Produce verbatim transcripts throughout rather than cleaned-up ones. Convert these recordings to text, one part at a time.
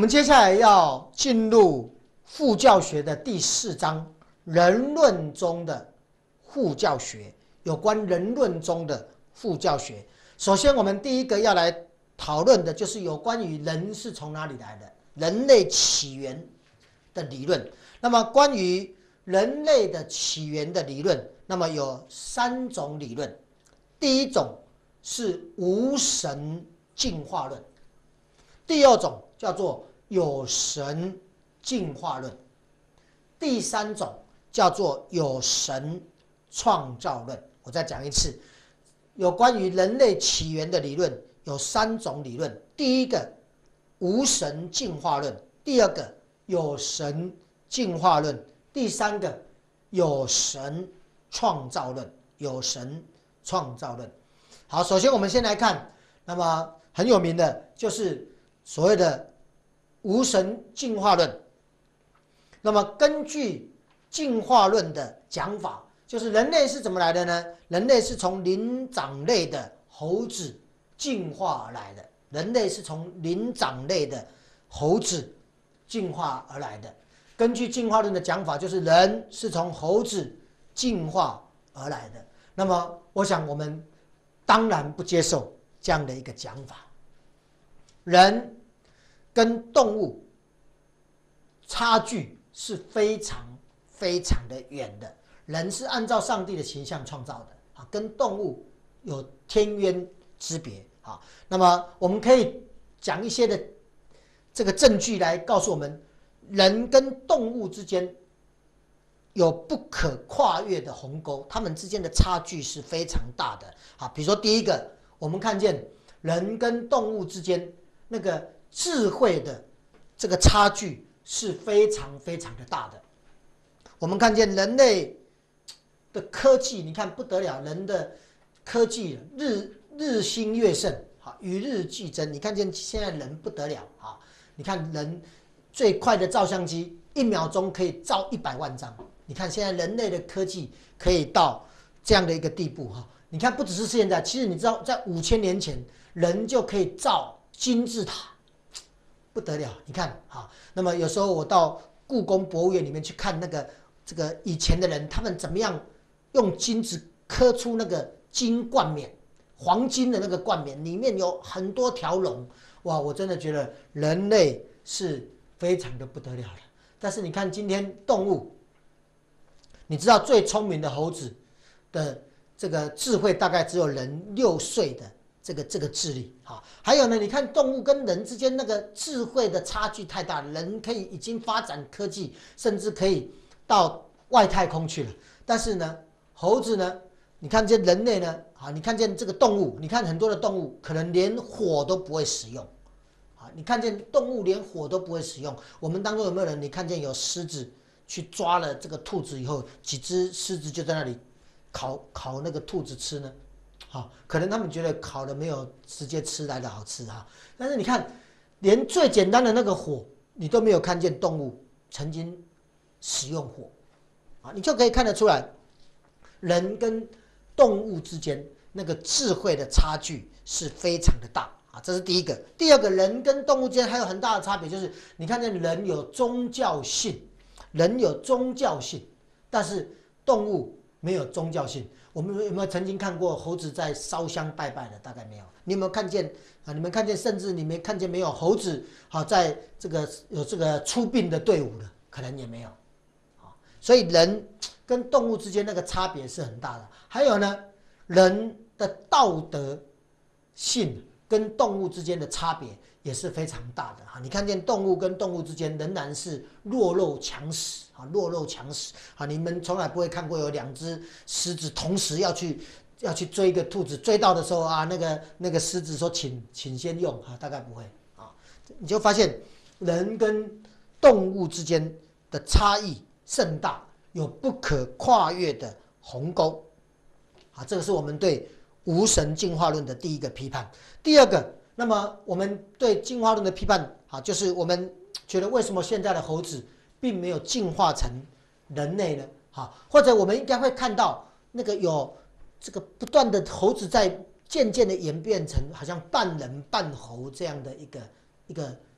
们接下来要进入副教学的第四章，人论中的副教学，有关人论中的副教学。首先，我们第一个要来讨论的就是有关于人是从哪里来的，人类起源的理论。那么，关于人类的起源的理论，那么有三种理论。第一种是无神进化论，第二种叫做有神进化论，第三种叫做有神创造论。我再讲一次，有关于人类起源的理论有三种理论：第一个无神进化论，第二个有神进化论，第三个有神创造论。有神创造论。好，首先我们先来看，那么很有名的就是所谓的无神进化论。那么根据进化论的讲法，就是人类是怎么来的呢？人类是从灵长类的猴子进化而来的。人类是从灵长类的猴子进化而来的。根据进化论的讲法，就是人是从猴子进化而来的。那么，我想我们当然不接受这样的一个讲法。人跟动物差距是非常非常的远的。人是按照上帝的形象创造的啊，跟动物有天渊之别啊。那么，我们可以讲一些的这个证据来告诉我们，人跟动物之间有不可跨越的鸿沟，他们之间的差距是非常大的。好，比如说第一个，我们看见人跟动物之间那个智慧的这个差距是非常非常的大的。我们看见人类的科技，你看不得了，人的科技日日新月盛，好，与日俱增。你看见现在人不得了啊！你看人最快的照相机，一秒钟可以照一百万张。你看现在人类的科技可以到这样的一个地步哈！你看不只是现在，其实你知道，在五千年前，人就可以造金字塔，不得了！你看哈，那么有时候我到故宫博物院里面去看那个这个以前的人，他们怎么样用金子刻出那个金冠冕，黄金的那个冠冕，里面有很多条龙，哇！我真的觉得人类是非常的不得了的。但是你看今天动物。你知道最聪明的猴子的这个智慧大概只有人六岁的这个这个智力啊。还有呢，你看动物跟人之间那个智慧的差距太大，人可以已经发展科技，甚至可以到外太空去了。但是呢，猴子呢，你看见人类呢，啊，你看见这个动物，你看很多的动物可能连火都不会使用，啊，你看见动物连火都不会使用。我们当中有没有人你看见有狮子？去抓了这个兔子以后，几只狮子就在那里烤烤那个兔子吃呢，好，可能他们觉得烤的没有直接吃来的好吃哈。但是你看，连最简单的那个火，你都没有看见动物曾经使用火，啊，你就可以看得出来，人跟动物之间那个智慧的差距是非常的大啊，这是第一个。第二个，人跟动物之间还有很大的差别，就是你看见人有宗教性。人有宗教性，但是动物没有宗教性。我们有没有曾经看过猴子在烧香拜拜的？大概没有。你有没有看见啊？你们看见，甚至你们看见没有猴子好在这个有这个出殡的队伍的，可能也没有。所以人跟动物之间那个差别是很大的。还有呢，人的道德性跟动物之间的差别也是非常大的哈。你看见动物跟动物之间仍然是弱肉强食啊，弱肉强食啊。你们从来不会看过有两只狮子同时要去要去追一个兔子，追到的时候啊，那个那个狮子说请请先用啊，大概不会啊。你就发现人跟动物之间的差异甚大，有不可跨越的鸿沟啊。这个是我们对无神进化论的第一个批判。第二个。那么我们对进化论的批判，啊，就是我们觉得为什么现在的猴子并没有进化成人类呢？好，或者我们应该会看到那个有这个不断的猴子在渐渐的演变成好像半人半猴这样的一个一个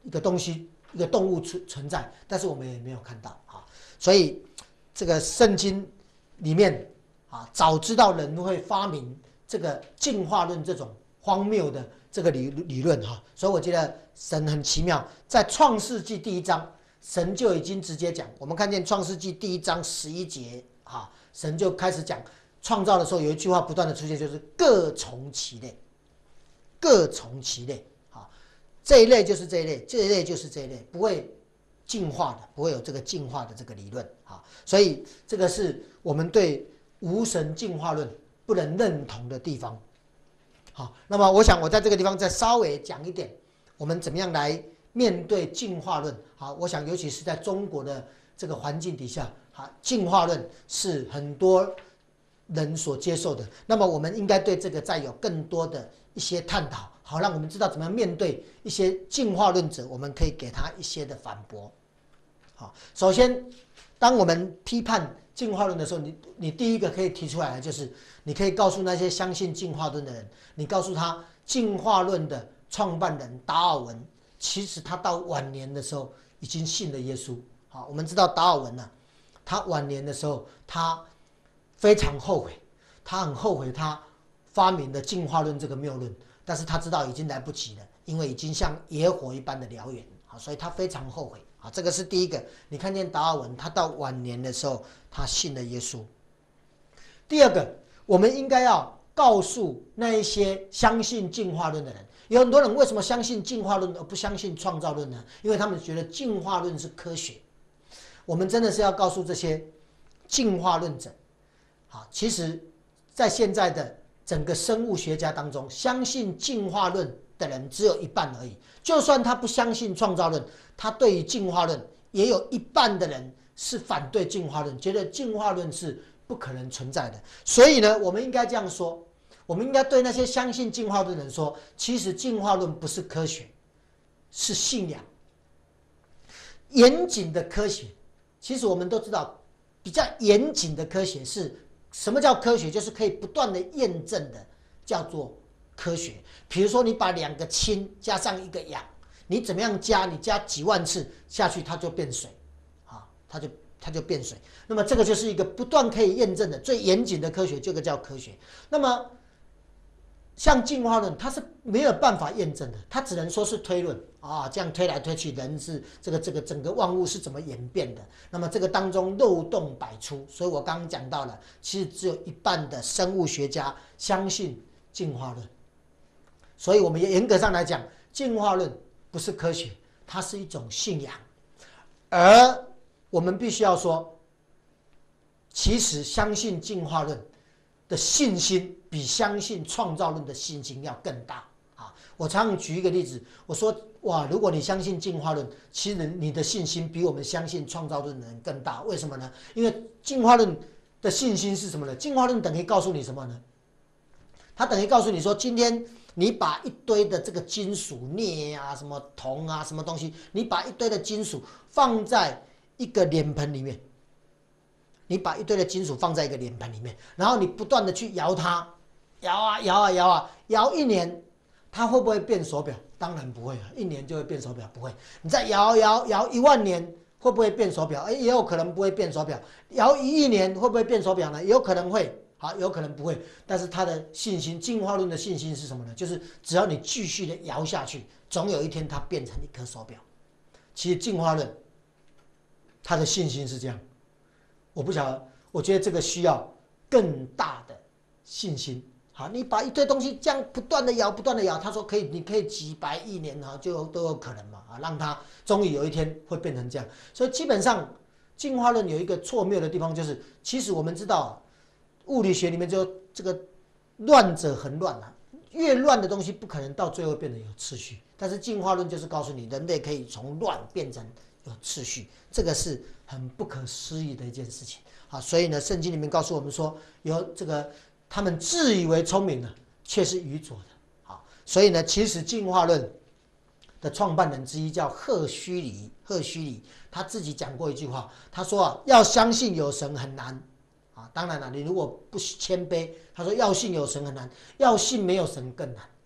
一个东西、一个动物存存在，但是我们也没有看到啊。所以这个圣经里面啊，早知道人会发明这个进化论这种荒谬的这个理理论哈，所以我觉得神很奇妙，在创世纪第一章，神就已经直接讲，我们看见创世纪第一章十一节啊，神就开始讲创造的时候有一句话不断的出现，就是各从其类，各从其类啊，这一类就是这一类，这一类就是这一类，不会进化的，不会有这个进化的这个理论啊，所以这个是我们对无神进化论不能认同的地方。好，那么我想我在这个地方再稍微讲一点，我们怎么样来面对进化论。好，我想尤其是在中国的这个环境底下，好，进化论是很多人所接受的。那么我们应该对这个再有更多的一些探讨，好，让我们知道怎么样面对一些进化论者，我们可以给他一些的反驳。好，首先，当我们批判进化论的时候，你你第一个可以提出来的就是，你可以告诉那些相信进化论的人，你告诉他，进化论的创办人达尔文，其实他到晚年的时候已经信了耶稣。好，我们知道达尔文呢、啊，他晚年的时候，他非常后悔，他很后悔他发明了进化论这个谬论，但是他知道已经来不及了，因为已经像野火一般的燎原，好，所以他非常后悔。啊，这个是第一个。你看见达尔文，他到晚年的时候，他信了耶稣。第二个，我们应该要告诉那一些相信进化论的人，有很多人为什么相信进化论而不相信创造论呢？因为他们觉得进化论是科学。我们真的是要告诉这些进化论者，啊，其实，在现在的整个生物学家当中，相信进化论的人只有一半而已。就算他不相信创造论，他对于进化论也有一半的人是反对进化论，觉得进化论是不可能存在的。所以呢，我们应该这样说，我们应该对那些相信进化论的人说，其实进化论不是科学，是信仰。严谨的科学，其实我们都知道，比较严谨的科学是什么叫科学？就是可以不断的验证的，叫做科学。比如说，你把两个氢加上一个氧，你怎么样加？你加几万次下去，它就变水，啊，它就它就变水。那么这个就是一个不断可以验证的最严谨的科学，这个叫科学。那么像进化论，它是没有办法验证的，它只能说是推论啊，这样推来推去，人是这个这个整个万物是怎么演变的？那么这个当中漏洞百出，所以我刚刚讲到了，其实只有一半的生物学家相信进化论。所以我们严格上来讲，进化论不是科学，它是一种信仰。而我们必须要说，其实相信进化论的信心比相信创造论的信心要更大啊！我常常举一个例子，我说哇，如果你相信进化论，其实你的信心比我们相信创造论的人更大。为什么呢？因为进化论的信心是什么呢？进化论等于告诉你什么呢？它等于告诉你说，今天你把一堆的这个金属镍啊、什么铜啊、什么东西，你把一堆的金属放在一个脸盆里面，你把一堆的金属放在一个脸盆里面，然后你不断的去摇它，摇啊摇啊摇啊，摇一年，它会不会变手表？当然不会啊，一年就会变手表，不会。你再摇摇摇一万年，会不会变手表？哎，也有可能不会变手表。摇一亿年会不会变手表呢？也有可能会。好，有可能不会，但是他的信心，进化论的信心是什么呢？就是只要你继续的摇下去，总有一天它变成一颗手表。其实进化论，他的信心是这样，我不晓得，我觉得这个需要更大的信心。好，你把一堆东西这样不断的摇，不断的摇，他说可以，你可以几百亿年哈，就都有可能嘛啊，让它终于有一天会变成这样。所以基本上，进化论有一个错谬的地方，就是其实我们知道。物理学里面就这个乱者恒乱啊，越乱的东西不可能到最后变得有秩序。但是进化论就是告诉你，人类可以从乱变成有秩序，这个是很不可思议的一件事情啊。所以呢，圣经里面告诉我们说，有这个他们自以为聪明的，却是愚拙的啊。所以呢，其实进化论的创办人之一叫赫胥黎，赫胥黎他自己讲过一句话，他说啊，要相信有神很难。啊，当然了，你如果不谦卑，他说要信有神很难，要信没有神更难。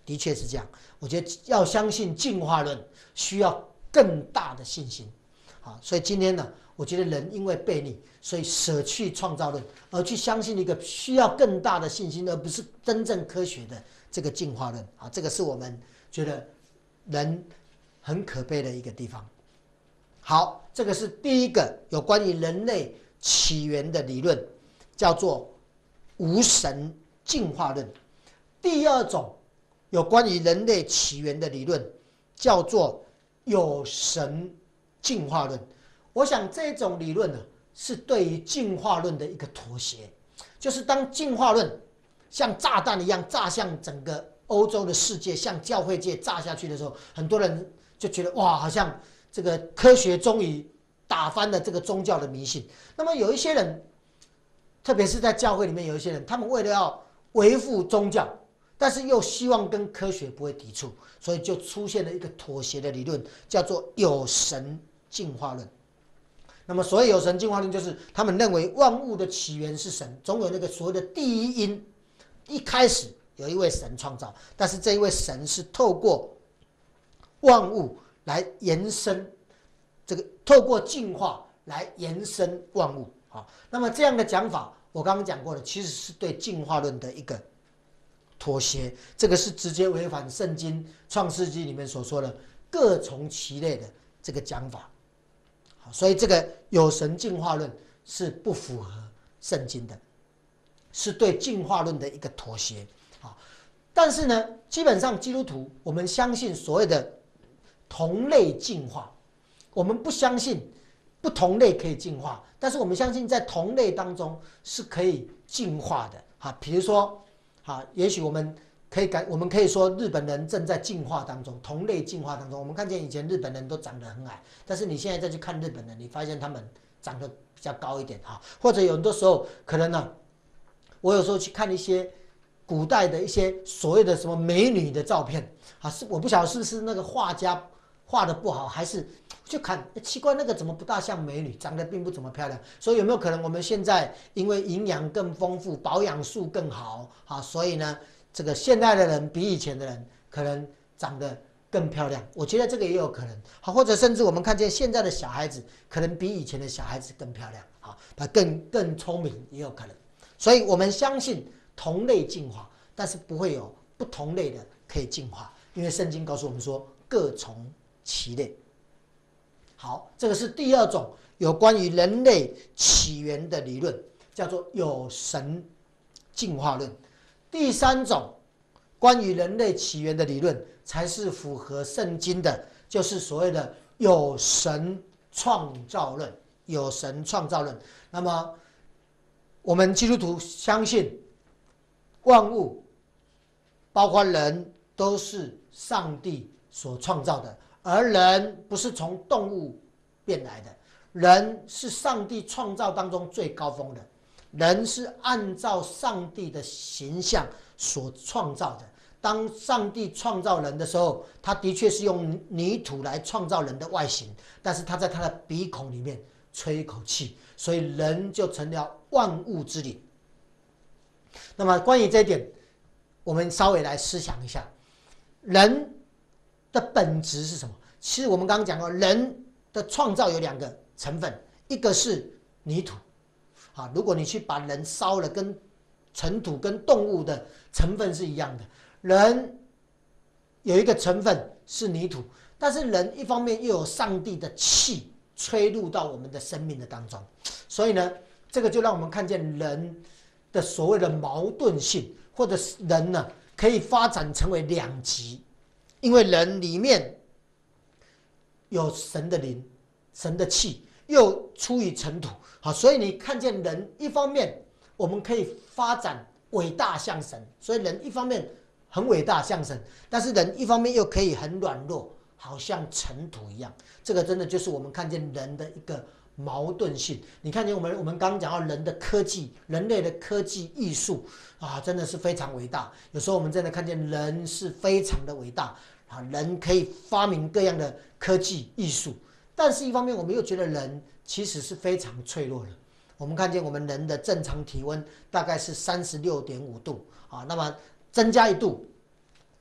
的确是这样。我觉得要相信进化论，需要更大的信心。好，所以今天呢，我觉得人因为悖逆，所以舍去创造论，而去相信一个需要更大的信心，而不是真正科学的这个进化论。啊，这个是我们觉得人很可悲的一个地方。好，这个是第一个有关于人类起源的理论，叫做无神进化论。第二种有关于人类起源的理论，叫做有神进化论。我想这种理论呢，是对于进化论的一个妥协，就是当进化论像炸弹一样炸向整个欧洲的世界，向教会界炸下去的时候，很多人就觉得哇，好像这个科学终于打翻了这个宗教的迷信。那么有一些人，特别是在教会里面有一些人，他们为了要维护宗教，但是又希望跟科学不会抵触，所以就出现了一个妥协的理论，叫做有神进化论。那么所谓有神进化论，就是他们认为万物的起源是神，总有那个所谓的第一因，一开始有一位神创造，但是这一位神是透过万物来延伸，这个透过进化来延伸万物。好，那么这样的讲法，我刚刚讲过了，其实是对进化论的一个妥协，这个是直接违反圣经创世纪里面所说的各从其类的这个讲法。好，所以这个有神进化论是不符合圣经的，是对进化论的一个妥协。好，但是呢，基本上基督徒我们相信所谓的同类进化，我们不相信不同类可以进化，但是我们相信在同类当中是可以进化的。好，比如说，好，也许我们可以感，我们可以说日本人正在进化当中，同类进化当中。我们看见以前日本人都长得很矮，但是你现在再去看日本人，你发现他们长得比较高一点哈。或者有很多时候可能呢，我有时候去看一些古代的一些所谓的什么美女的照片啊，是我不晓得是不是那个画家画的不好，还是就看奇怪那个怎么不大像美女，长得并不怎么漂亮。所以有没有可能我们现在因为营养更丰富，保养素更好啊，所以呢？这个现代的人比以前的人可能长得更漂亮，我觉得这个也有可能。好，或者甚至我们看见现在的小孩子可能比以前的小孩子更漂亮，好，他更更聪明也有可能。所以我们相信同类进化，但是不会有不同类的可以进化，因为圣经告诉我们说各从其类。好，这个是第二种有关于人类起源的理论，叫做有神进化论。第三种关于人类起源的理论，才是符合圣经的，就是所谓的有神创造论。有神创造论。那么，我们基督徒相信，万物，包括人，都是上帝所创造的，而人不是从动物变来的，人是上帝创造当中最高峰的。人是按照上帝的形象所创造的。当上帝创造人的时候，他的确是用泥土来创造人的外形，但是他在他的鼻孔里面吹一口气，所以人就成了万物之灵。那么关于这一点，我们稍微来思想一下，人的本质是什么？其实我们刚刚讲过，人的创造有两个成分，一个是泥土。啊，如果你去把人烧了，跟尘土跟动物的成分是一样的。人有一个成分是泥土，但是人一方面又有上帝的气吹入到我们的生命的当中，所以呢，这个就让我们看见人的所谓的矛盾性，或者是人呢可以发展成为两极，因为人里面有神的灵、神的气，又出于尘土。好，所以你看见人一方面我们可以发展伟大像神，所以人一方面很伟大像神，但是人一方面又可以很软弱，好像尘土一样。这个真的就是我们看见人的一个矛盾性。你看见我们我们刚刚讲到人的科技，人类的科技艺术啊，真的是非常伟大。有时候我们真的看见人是非常的伟大啊，人可以发明各样的科技艺术，但是一方面我们又觉得人其实是非常脆弱的。我们看见我们人的正常体温大概是三十六点五度啊，那么增加一度，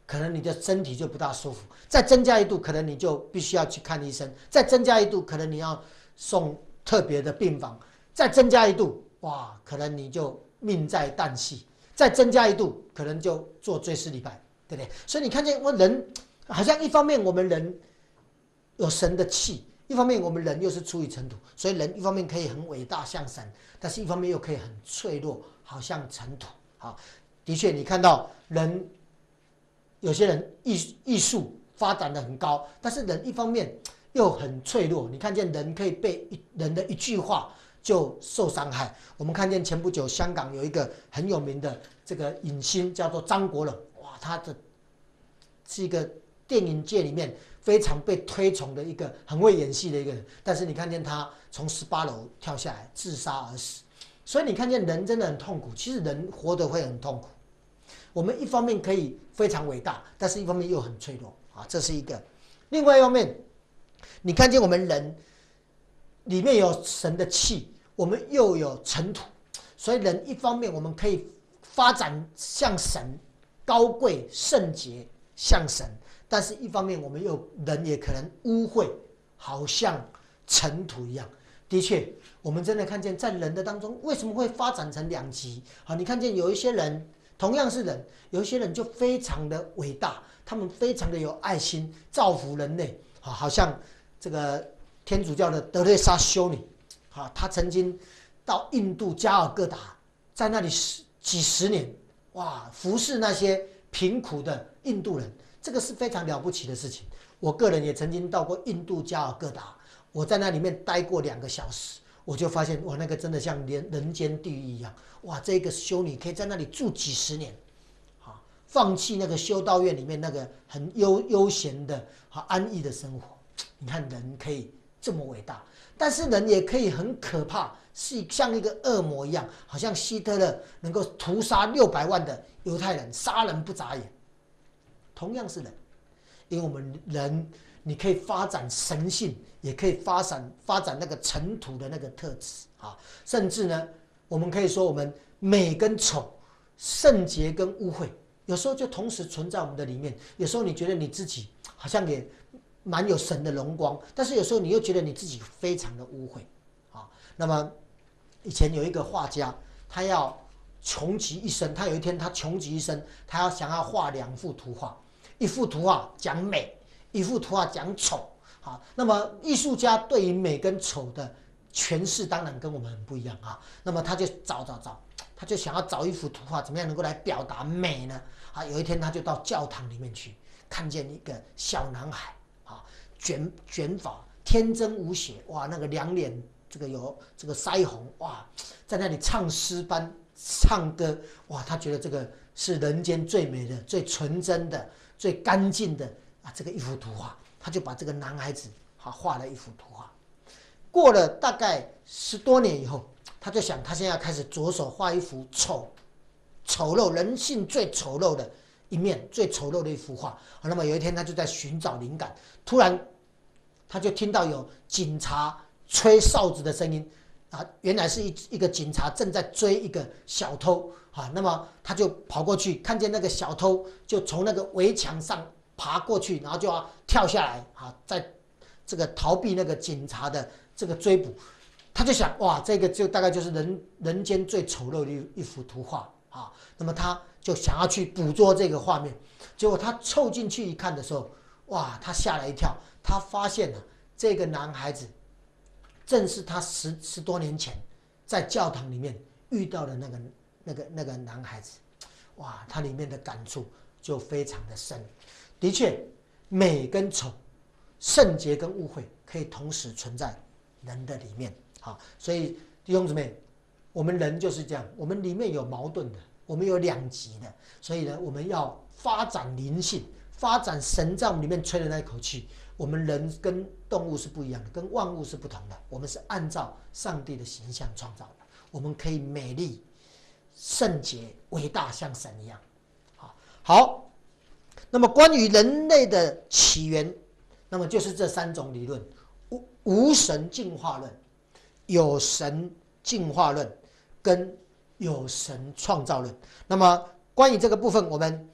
可能你的身体就不大舒服；再增加一度，可能你就必须要去看医生；再增加一度，可能你要送特别的病房；再增加一度，哇，可能你就命在旦夕；再增加一度，可能就做追思礼拜，对不对？所以你看见我人好像一方面我们人有神的气。一方面我们人又是出于尘土，所以人一方面可以很伟大像神，但是一方面又可以很脆弱，好像尘土。好，的确你看到人，有些人艺艺术发展的很高，但是人一方面又很脆弱。你看见人可以被人的一句话就受伤害。我们看见前不久香港有一个很有名的这个影星叫做张国荣，哇，他的是一个电影界里面非常被推崇的一个很会演戏的一个人，但是你看见他从十八楼跳下来自杀而死，所以你看见人真的很痛苦。其实人活得会很痛苦，我们一方面可以非常伟大，但是一方面又很脆弱啊，这是一个。另外一方面，你看见我们人里面有神的气，我们又有尘土，所以人一方面我们可以发展像神，高贵圣洁像神。但是，一方面我们又人也可能污秽，好像尘土一样。的确，我们真的看见在人的当中，为什么会发展成两极？好，你看见有一些人同样是人，有一些人就非常的伟大，他们非常的有爱心，造福人类。好，好像这个天主教的德蕾莎修女，好，她曾经到印度加尔各答，在那里几十年，哇，服侍那些贫苦的印度人。这个是非常了不起的事情。我个人也曾经到过印度加尔各答，我在那里面待过两个小时，我就发现哇，那个真的像人间地狱一样。哇，这个修女可以在那里住几十年，啊，放弃那个修道院里面那个很悠悠闲的、啊安逸的生活。你看人可以这么伟大，但是人也可以很可怕，是像一个恶魔一样，好像希特勒能够屠杀六百万的犹太人，杀人不眨眼。同样是人，因为我们人，你可以发展神性，也可以发展发展那个尘土的那个特质啊，甚至呢，我们可以说我们美跟丑，圣洁跟污秽，有时候就同时存在我们的里面。有时候你觉得你自己好像也蛮有神的荣光，但是有时候你又觉得你自己非常的污秽啊。那么以前有一个画家，他要穷极一生，他有一天他穷极一生，他要想要画两幅图画。一幅图画讲美，一幅图画讲丑。好，那么艺术家对于美跟丑的诠释当然跟我们很不一样啊。那么他就找找找，他就想要找一幅图画，怎么样能够来表达美呢？啊，有一天他就到教堂里面去，看见一个小男孩啊，卷卷发，天真无邪，哇，那个两脸这个有这个腮红，哇，在那里唱诗班唱歌，哇，他觉得这个是人间最美的、最纯真的。最干净的啊，这个一幅图画，他就把这个男孩子啊画了一幅图画。过了大概十多年以后，他就想，他现在开始着手画一幅丑、丑陋人性最丑陋的一面、最丑陋的一幅画。那么有一天，他就在寻找灵感，突然他就听到有警察吹哨子的声音。啊，原来是一一个警察正在追一个小偷啊，那么他就跑过去，看见那个小偷就从那个围墙上爬过去，然后就要跳下来啊，在这个逃避那个警察的这个追捕。他就想，哇，这个就大概就是人人间最丑陋的一幅图画啊。那么他就想要去捕捉这个画面，结果他凑进去一看的时候，哇，他吓了一跳，他发现了这个男孩子。正是他十十多年前在教堂里面遇到的那个那个那个男孩子，哇，他里面的感触就非常的深。的确，美跟丑，圣洁跟污秽可以同时存在人的里面。好，所以弟兄姊妹，我们人就是这样，我们里面有矛盾的，我们有两极的，所以呢，我们要发展灵性，发展神在我们里面吹的那一口气。我们人跟动物是不一样的，跟万物是不同的。我们是按照上帝的形象创造的，我们可以美丽、圣洁、伟大，像神一样。好，好，那么关于人类的起源，那么就是这三种理论：无无神进化论、有神进化论跟有神创造论。那么关于这个部分，我们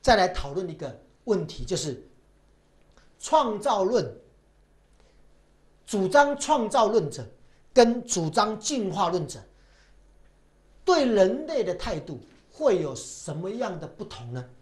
再来讨论一个问题，就是创造论，主张创造论者跟主张进化论者对人类的态度会有什么样的不同呢？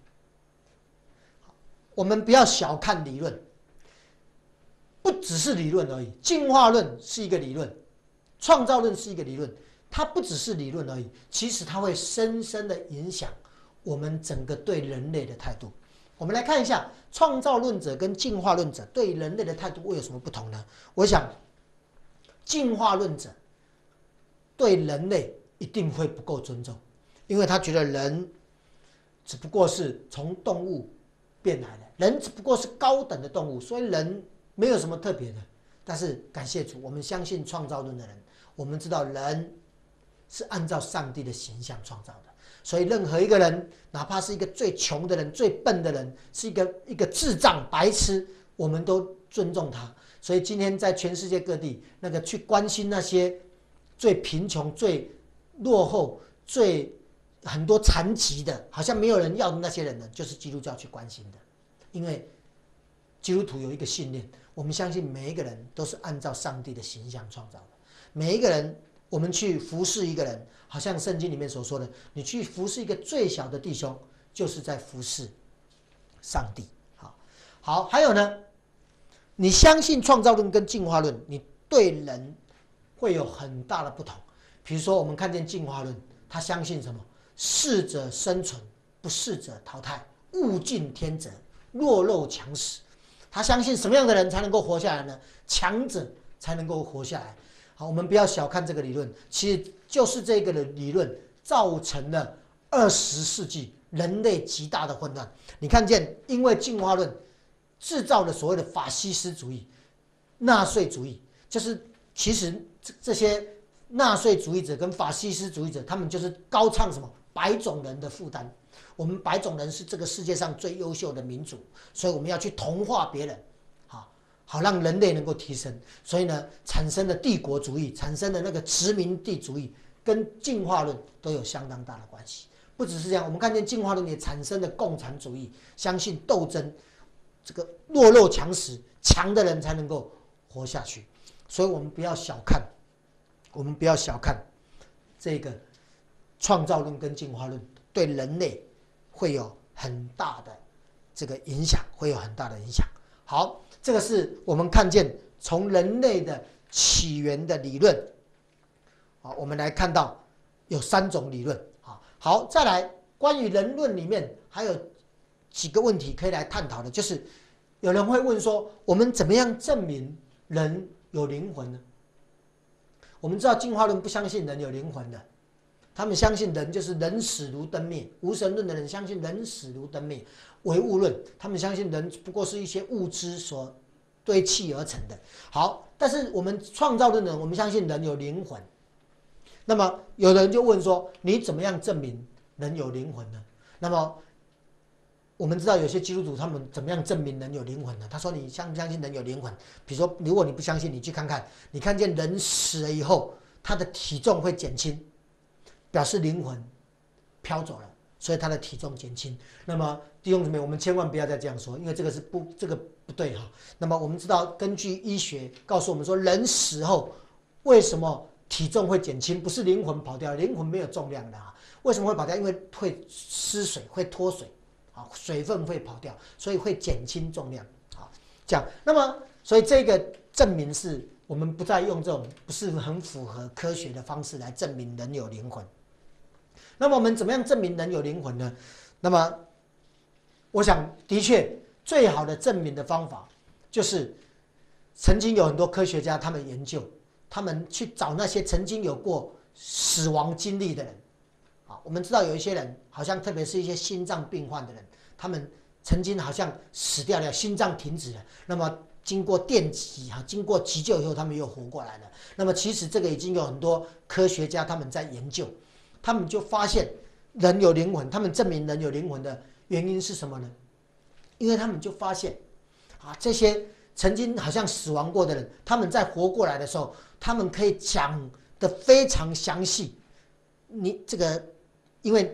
我们不要小看理论，不只是理论而已。进化论是一个理论，创造论是一个理论，它不只是理论而已，其实它会深深的影响我们整个对人类的态度。我们来看一下创造论者跟进化论者对人类的态度会有什么不同呢？我想，进化论者对人类一定会不够尊重，因为他觉得人只不过是从动物变来的，人只不过是高等的动物，所以人没有什么特别的。但是感谢主，我们相信创造论的人，我们知道人是按照上帝的形象创造的。所以任何一个人，哪怕是一个最穷的人、最笨的人，是一个一个智障、白痴，我们都尊重他。所以今天在全世界各地，那个去关心那些最贫穷、最落后、最很多残疾的，好像没有人要的那些人呢，就是基督教去关心的。因为基督徒有一个信念，我们相信每一个人都是按照上帝的形象创造的。每一个人，我们去服侍一个人，好像圣经里面所说的，你去服侍一个最小的弟兄，就是在服侍上帝。好，好，还有呢，你相信创造论跟进化论，你对人会有很大的不同。比如说，我们看见进化论，他相信什么？适者生存，不适者淘汰，物竞天择，弱肉强食。他相信什么样的人才能够活下来呢？强者才能够活下来。好，我们不要小看这个理论，其实就是这个的理论造成了二十世纪人类极大的混乱。你看见，因为进化论制造了所谓的法西斯主义、纳粹主义，就是其实这这些纳粹主义者跟法西斯主义者，他们就是高唱什么白种人的负担。我们白种人是这个世界上最优秀的民族，所以我们要去同化别人，好，好让人类能够提升。所以呢，产生了帝国主义，产生了那个殖民地主义，跟进化论都有相当大的关系。不只是这样，我们看见进化论也产生了共产主义，相信斗争，这个弱肉强食，强的人才能够活下去。所以我们不要小看，我们不要小看这个创造论跟进化论对人类会有很大的这个影响，会有很大的影响。好，这个是我们看见从人类的起源的理论。好，我们来看到有三种理论。好，再来关于人论里面还有几个问题可以来探讨的，就是有人会问说，我们怎么样证明人有灵魂呢？我们知道进化论不相信人有灵魂的，他们相信人就是人死如灯灭。无神论的人相信人死如灯灭。唯物论，他们相信人不过是一些物质所堆砌而成的。好，但是我们创造论的人，我们相信人有灵魂。那么有人就问说，你怎么样证明人有灵魂呢？那么我们知道有些基督徒他们怎么样证明人有灵魂呢？他说，你相不相信人有灵魂？比如说，如果你不相信，你去看看，你看见人死了以后，他的体重会减轻，表示灵魂飘走了，所以他的体重减轻。那么弟兄姊妹，我们千万不要再这样说，因为这个是不这个不对哈。那么我们知道，根据医学告诉我们说，人死后为什么体重会减轻？不是灵魂跑掉，灵魂没有重量的啊。为什么会跑掉？因为会失水，会脱水，啊，水分会跑掉，所以会减轻重量。好，这样，那么所以这个证明是我们不再用这种不是很符合科学的方式来证明人有灵魂。那么我们怎么样证明人有灵魂呢？那么我想，的确最好的证明的方法就是曾经有很多科学家他们研究。他们去找那些曾经有过死亡经历的人，啊，我们知道有一些人，好像特别是一些心脏病患的人，他们曾经好像死掉了，心脏停止了，那么经过电击哈，经过急救以后，他们又活过来了。那么其实这个已经有很多科学家他们在研究，他们就发现人有灵魂，他们证明人有灵魂的原因是什么呢？因为他们就发现，啊，这些曾经好像死亡过的人，他们在活过来的时候，他们可以讲得非常详细。你这个，因为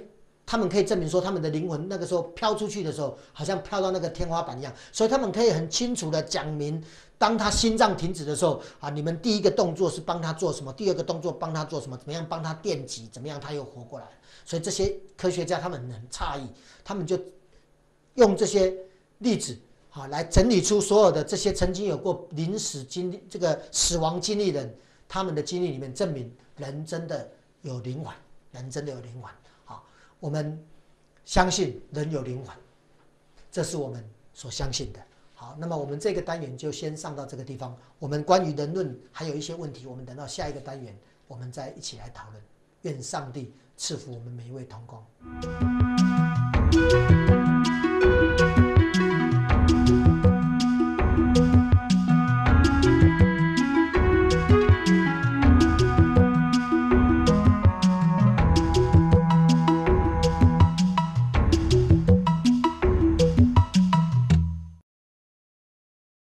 他们可以证明说他们的灵魂那个时候飘出去的时候，好像飘到那个天花板一样，所以他们可以很清楚的讲明，当他心脏停止的时候啊，你们第一个动作是帮他做什么，第二个动作帮他做什么，怎么样帮他电击，怎么样他又活过来。所以这些科学家他们很诧异，他们就用这些例子啊来整理出所有的这些曾经有过临死经历这个死亡经历人他们的经历里面，证明人真的有灵魂，人真的有灵魂。我们相信人有灵魂，这是我们所相信的。好，那么我们这个单元就先上到这个地方。我们关于人论还有一些问题，我们等到下一个单元，我们再一起来讨论。愿上帝赐福我们每一位同工。